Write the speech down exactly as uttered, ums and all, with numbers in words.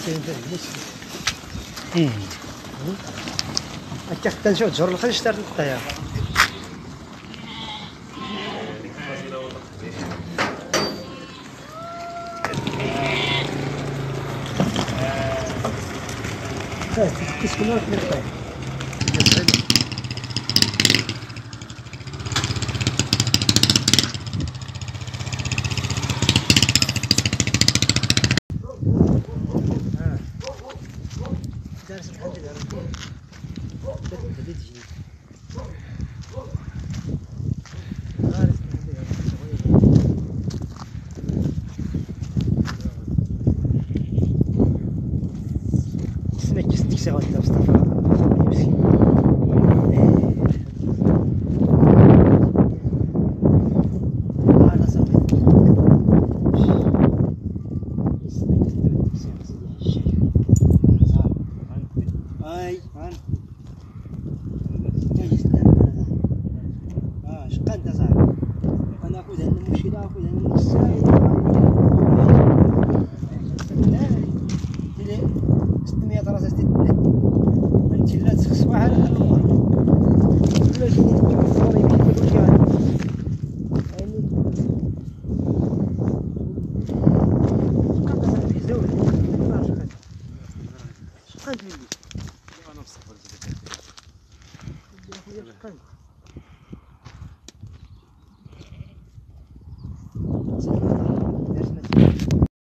ايه هكا حتى نشوف تجر الخرج اشترت الطياره. اه كيسكنوا في الطياره. دارس الحمد لله بدات بدات تجي دارس الحمد لله سمعت جسدك سي غادي مصطفى مسكين هذا صافي هاي هان جايز اه شقا انت صاحبي انا اخذ هنا المشكله اخذ هنا السايد ديري ستمية راسه تتنى انت لا تخصوا على الامر ولا شي تجيب الصور يمشي كل شيء يعني شقا انت صاحبي زوج ما شقا شقا انت ولي انا نصبر زيد يا خويا شقا